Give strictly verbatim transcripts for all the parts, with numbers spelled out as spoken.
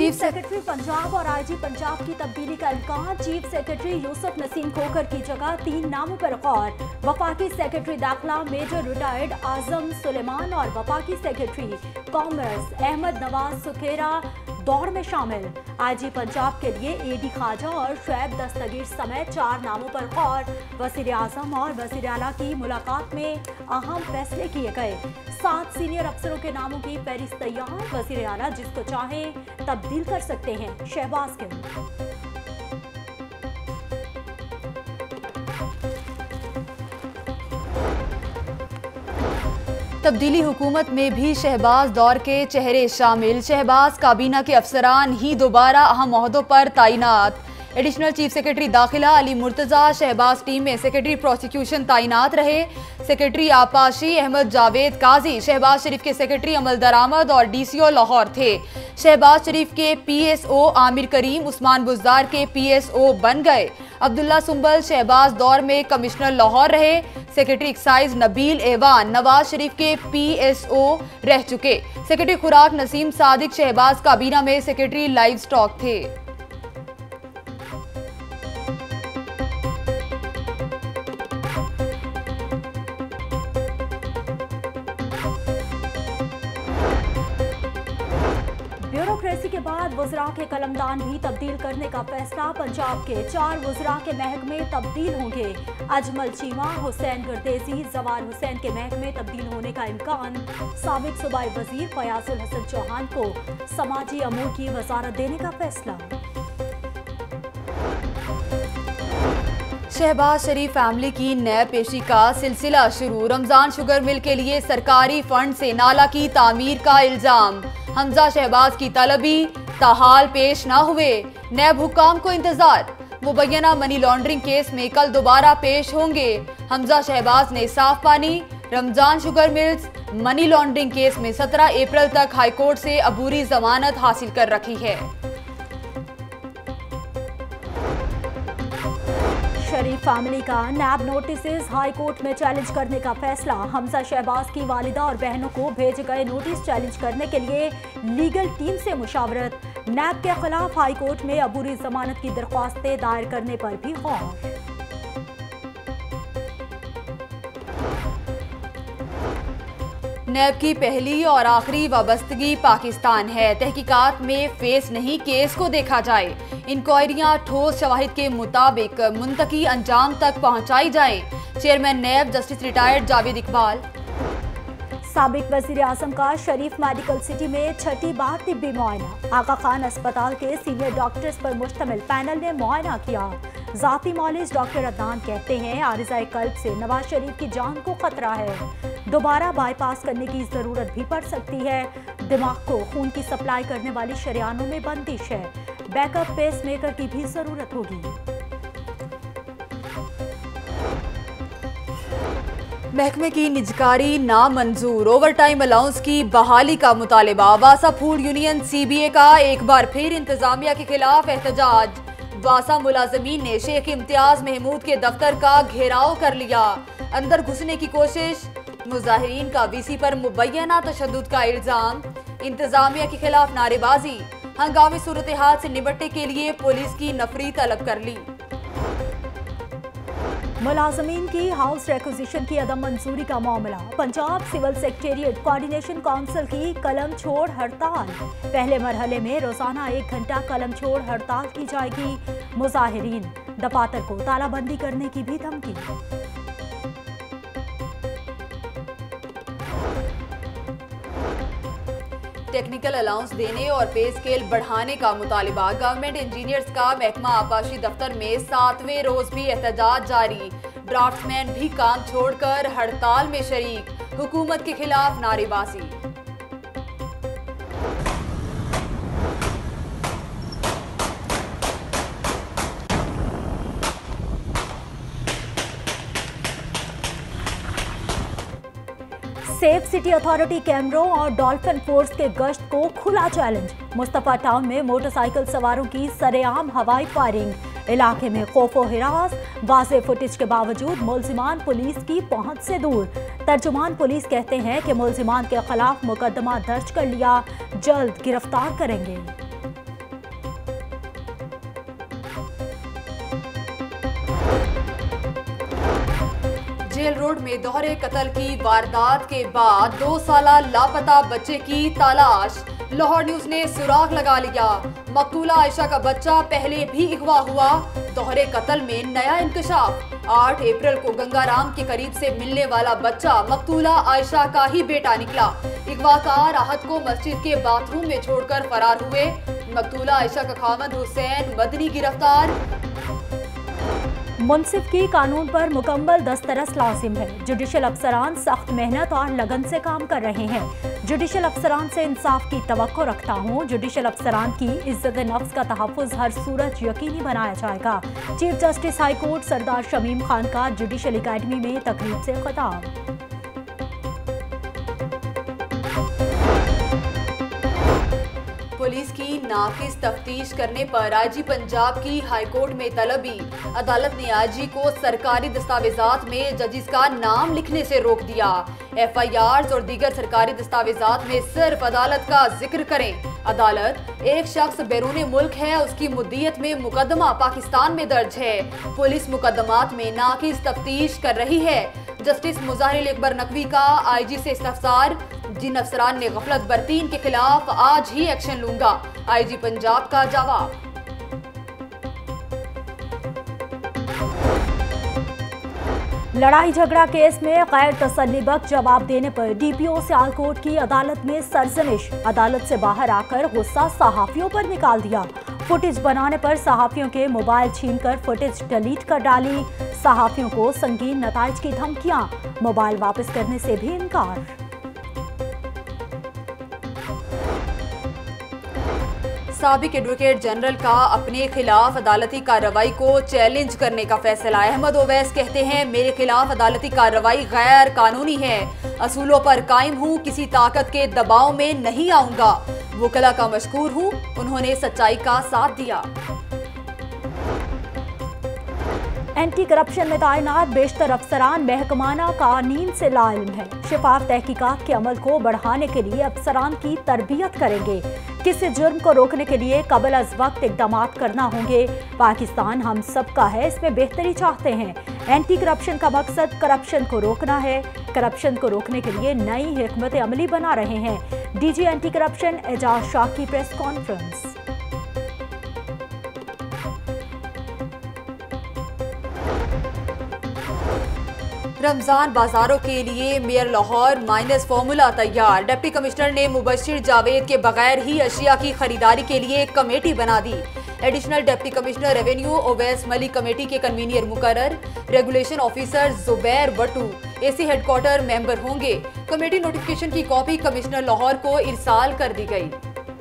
Chief secretary Punjab और IG Punjab की तब्दीली का इम्कान। चीफ सेक्रेटरी यूसुफ नसीम खोखर की जगह तीन नामों पर गौर। वफाकी सेक्रेटरी दाखिला मेजर रिटायर्ड आजम सुलेमान और वफाकी सेक्रेटरी कॉमर्स अहमद नवाज सुखेरा दौड़ में शामिल। आईजी पंजाब के लिए एडी खाजा और शुएब दस्तगीर समेत चार नामों पर गौर। वज़ीर आज़म और वज़ीर आला की मुलाकात में अहम फैसले किए गए। सात सीनियर अफसरों के नामों की फहरिस्त तैयार। वज़ीर आला जिसको चाहे तब्दील कर सकते हैं। शहबाज के तब्दीली हुकूमत में भी शहबाज दौर के चेहरे शामिल। शहबाज काबीना के अफसरान ही दोबारा अहम ओहदों पर तैनात। एडिशनल चीफ सेक्रेटरी दाखिला अली मुर्तज़ा शहबाज टीम में सेक्रेटरी प्रोसिक्यूशन तैनात रहे। सेक्रेटरी आपाशी अहमद जावेद काजी शहबाज शरीफ के सेक्रेटरी अमल दरामद और डीसीओ लाहौर थे। शहबाज शरीफ के पीएसओ आमिर करीम उस्मान बुज़दार के पीएसओ बन गए। अब्दुल्ला सुंबल शहबाज दौर में कमिश्नर लाहौर रहे। सेक्रेटरी एक्साइज नबील एवान नवाज शरीफ के पीएसओ रह चुके। सेक्रेटरी खुराक नसीम सादिक शहबाज काबीना में सेक्रेटरी लाइव स्टॉक थे। ब्यूरोक्रेसी के बाद वज़रा के कलमदान भी तब्दील करने का फैसला। पंजाब के चार वज़रा के महकमे तब्दील होंगे। अजमल चीमा हुसैन गर्देजी जवार हुसैन के महकमे तब्दील होने का इम्कान। साबिक सूबाई वजीर फयाजुल हसन चौहान को समाजी अमूर की वजारत देने का फैसला। शहबाज शरीफ फैमिली की नैब पेशी का सिलसिला शुरू। रमजान शुगर मिल के लिए सरकारी फंड से नाला की तामीर का इल्जाम। हमजा शहबाज की तलबी ताहाल पेश ना हुए। नैब हुकाम को इंतजार। मुबैना मनी लॉन्ड्रिंग केस में कल दोबारा पेश होंगे। हमजा शहबाज ने साफ पानी। Ramzan sugar mills money laundering case में सत्रह अप्रैल तक हाईकोर्ट से अबूरी जमानत हासिल कर रखी है। शरीफ फैमिली का नैब नोटिस हाई कोर्ट में चैलेंज करने का फैसला। हमजा शहबाज की वालिदा और बहनों को भेजे गए नोटिस चैलेंज करने के लिए लीगल टीम से मुशावरत। नैब के खिलाफ हाई कोर्ट में अबूरी जमानत की दरख्वास्तें दायर करने पर भी गौर। नैब की पहली और आखिरी वाबस्तगी पाकिस्तान है। तहकीकात में फेस नहीं केस को देखा जाए। इंक्वायरियां ठोस शवाहिद के मुताबिक मुंतकी अंजाम तक पहुंचाई जाए। Chairman NAB justice retired Javed Iqbal. साबिक वज़ीर आज़म का शरीफ मेडिकल सिटी में छठी बार तिब्बी मुआयना। आगा खान अस्पताल के सीनियर डॉक्टर्स पर मुश्तमिल पैनल ने मुआयना किया। जाती मौलिज डॉक्टर अदनान कहते हैं आरिज़ाए कल्ब से नवाज शरीफ की जान को खतरा है। दोबारा बाईपास करने की जरूरत भी पड़ सकती है। दिमाग को खून की सप्लाई करने वाली शरियानों में बंदिश है। बैकअप पेस मेकर की भी जरूरत होगी। महकमे की निजकारी नामंजूर। ओवर टाइम अलाउंस की बहाली का मुतालिबा। वासा फूड यूनियन सीबीए का एक बार फिर इंतजामिया के खिलाफ एहतजाज। वासा मुलाजमीन ने शेख इम्तियाज महमूद के दफ्तर का घेराव कर लिया। अंदर घुसने की कोशिश। मुजाहिरीन का वीसी पर मुबैना तशद्दुद का इल्जाम। इंतजामिया के खिलाफ नारेबाजी। हंगामी सूरत हाल से निपटने के लिए पुलिस की नफरी तलब कर ली। मुलाजमीन की हाउस रिक्विजिशन की अदम मंजूरी का मामला। Punjab civil secretariat coordination council की कलम छोड़ हड़ताल। पहले मरहले में रोजाना एक घंटा कलम छोड़ हड़ताल की जाएगी। मुजाहिरीन दफातर को तालाबंदी करने की भी धमकी। टेक्निकल अलाउंस देने और पे स्केल बढ़ाने का मुतालिबा। गवर्नमेंट इंजीनियर्स का महकमा आपाशी दफ्तर में सातवें रोज भी एहतजाज जारी। ड्राफ्ट्समैन भी काम छोड़कर हड़ताल में शरीक। हुकूमत के खिलाफ नारेबाजी। सेफ सिटी अथॉरिटी कैमरों और डॉल्फिन फोर्स के गश्त को खुला चैलेंज। मुस्तफा टाउन में मोटरसाइकिल सवारों की सरेआम हवाई फायरिंग। इलाके में खौफो हिरास। वाज़े फुटेज के बावजूद मुलजिमान पुलिस की पहुंच से दूर। तर्जुमान पुलिस कहते हैं कि मुलजिमान के खिलाफ मुकदमा दर्ज कर लिया, जल्द गिरफ्तार करेंगे। जेल रोड में दोहरे कत्ल की वारदात के बाद दो साला लापता बच्चे की तलाश। लाहौर न्यूज ने सुराग लगा लिया। मकतूला आयशा का बच्चा पहले भी अगवा हुआ। दोहरे कत्ल में नया इंकशाफ। आठ अप्रैल को गंगाराम के करीब से मिलने वाला बच्चा मकतूला आयशा का ही बेटा निकला। अगवाकार आहत को मस्जिद के बाथरूम में छोड़कर फरार हुए। मकतूला आयशा का खामद हुसैन मदनी गिरफ्तार। मुनसिफ की कानून पर मुकम्मल दस्तरस लाजिम है। जुडिशल अफसरान सख्त मेहनत और लगन से काम कर रहे हैं। जुडिशल अफसरान से इंसाफ की तवक्को रखता हूँ। जुडिशल अफसरान की इज्जत नफ्स का तहफ़्फ़ुज़ हर सूरत यकीनी बनाया जाएगा। Chief justice high court Sardar Shamim Khan का जुडिशल अकेडमी में तकरीब से खिताब। पुलिस की नाकिस तफ्तीश करने पर आईजी पंजाब की हाईकोर्ट में तलबी। अदालत ने आईजी को सरकारी दस्तावेजात में जजिस का नाम लिखने से रोक दिया। एफ आई आर और दीगर सरकारी दस्तावेजात में सिर्फ अदालत का जिक्र करें। अदालत एक शख्स बैरून मुल्क है, उसकी मुद्दियत में मुकदमा पाकिस्तान में दर्ज है। पुलिस मुकदमात में नाकिस तफ्तीश कर रही है। जस्टिस मुजाहिर अकबर नकवी का आईजी से इस्तफसार। जिन अफसरान ने गफलत बरती इनके खिलाफ आज ही एक्शन लूंगा। आईजी पंजाब का जवाब। लड़ाई झगड़ा केस में गैर तसल्लीबख्श जवाब देने पर डीपीओ सियालकोट की अदालत में सरजनिश। अदालत से बाहर आकर गुस्सा सहाफियों पर निकाल दिया। फुटेज बनाने पर सहाफियों के मोबाइल छीनकर फुटेज डिलीट कर डाली। सहाफियों को संगीन नताइज की धमकियां, मोबाइल वापस करने से भी इनकार। साबिक एडवोकेट जनरल का अपने खिलाफ अदालती कार्रवाई को चैलेंज करने का फैसला। अहमद ओवैस कहते हैं, मेरे खिलाफ अदालती कार्रवाई गैर कानूनी है। असूलों पर कायम हूँ, किसी ताकत के दबाव में नहीं आऊंगा। वकला का मशकूर हूँ, उन्होंने सच्चाई का साथ दिया। एंटी करप्शन में तैनात बेशतर अफसरान महकमाना कानून से लाइल्म है। शफाफ तहकीकात के अमल को बढ़ाने के लिए अफसरान की तरबियत करेंगे। किसी जुर्म को रोकने के लिए कबल अज वक्त इकदाम करना होंगे। पाकिस्तान हम सब का है, इसमें बेहतरी चाहते हैं। एंटी करप्शन का मकसद करप्शन को रोकना है। करप्शन को रोकने के लिए नई हिकमत अमली बना रहे हैं। DG anti corruption Ejaz Shah की प्रेस कॉन्फ्रेंस। रमजान बाजारों के लिए मेयर लाहौर माइनस फॉर्मूला तैयार। डिप्टी कमिश्नर ने मुबशिर जावेद के बगैर ही अशिया की खरीदारी के लिए कमेटी बना दी। Additional deputy commissioner revenue Owais Malik committee के कन्वीनियर मुकर्रर। रेगुलेशन ऑफिसर जुबैर बटू एसी हेडक्वार्टर मेंबर होंगे। कमेटी नोटिफिकेशन की कॉपी कमिश्नर लाहौर को इरसाल कर दी गई।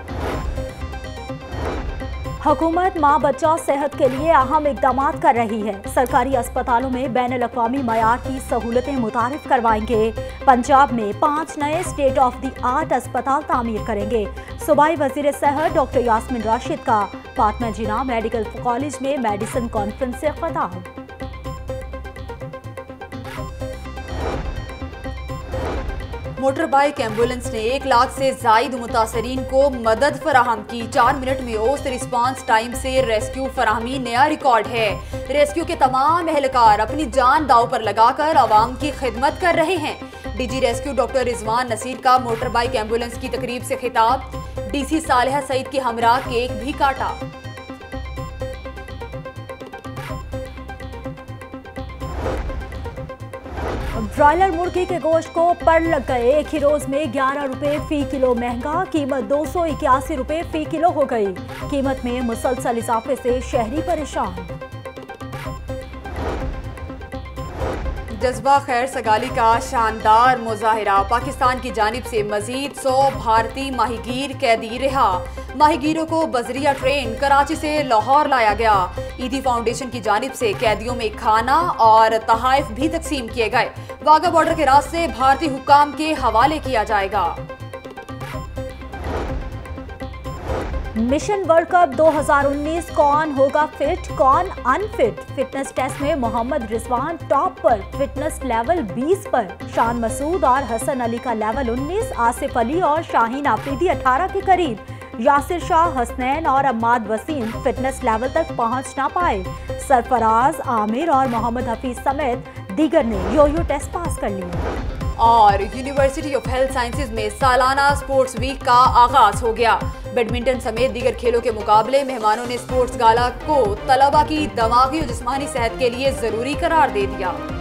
हुकूमत माँ बच्चा सेहत के लिए अहम इकदाम कर रही है। सरकारी अस्पतालों में बैनुल अक़वामी मयार की सहूलतें मुतारिफ करवाएंगे। पंजाब में पाँच नए स्टेट ऑफ द आर्ट अस्पताल तामीर करेंगे। सूबाई वज़ीर सेहत डॉक्टर यास्मीन राशिद का फातिमा जिन्ना मेडिकल कॉलेज में मेडिसिन कॉन्फ्रेंस से खिताब। मोटर बाइक एम्बुलेंस ने एक लाख से जायद मुतासरीन को मदद फराहम की। चार मिनट में औसत रिस्पांस टाइम से रेस्क्यू फराहमी नया रिकॉर्ड है। रेस्क्यू के तमाम एहलकार अपनी जान दाव पर लगाकर आवाम की खिदमत कर रहे हैं। DG rescue doctor Rizwan Naseer का मोटर बाइक एम्बुलेंस की तकरीब से खिताब। डीसी सालिहा सईद के हमरा केक भी काटा। ब्रॉयलर मुर्गी के गोश्त को पर लग गए। एक ही रोज में ग्यारह रुपए फी किलो महंगा। कीमत दो सौ इक्यासी रुपए फी किलो हो गई। कीमत में मुसलसल इजाफे से शहरी परेशान। जज्बा खैर सगाली का शानदार मुजाहिरा। पाकिस्तान की जानिब से मजीद सौ भारतीय माहीगीर कैदी रिहा। माहीगीरों को बजरिया ट्रेन कराची से लाहौर लाया गया। ईदी फाउंडेशन की जानिब से कैदियों में खाना और तहाइफ भी तकसीम किए गए। वाघा बॉर्डर के रास्ते भारतीय हुक्काम के हवाले किया जाएगा। मिशन वर्ल्ड कप दो हज़ार उन्नीस कौन होगा फिट कौन अनफिट। फिटनेस टेस्ट में मोहम्मद रिजवान टॉप पर, फिटनेस लेवल बीस पर। शान मसूद और हसन अली का लेवल उन्नीस। आसिफ अली और शाहीन आफरीदी अठारह के करीब। यासिर शाह, हसनैन और अम्माद वसीम फिटनेस लेवल तक पहुंच ना पाए। सरफराज, आमिर और मोहम्मद हफीज समेत दीगर ने यो-यो टेस्ट पास कर लिया। और यूनिवर्सिटी ऑफ हेल्थ साइंसेज में सालाना स्पोर्ट्स वीक का आगाज हो गया। बैडमिंटन समेत दीगर खेलों के मुकाबले मेहमानों ने स्पोर्ट्स गाला को तलबा की दिमागी और जिस्मानी सेहत के लिए जरूरी करार दे दिया।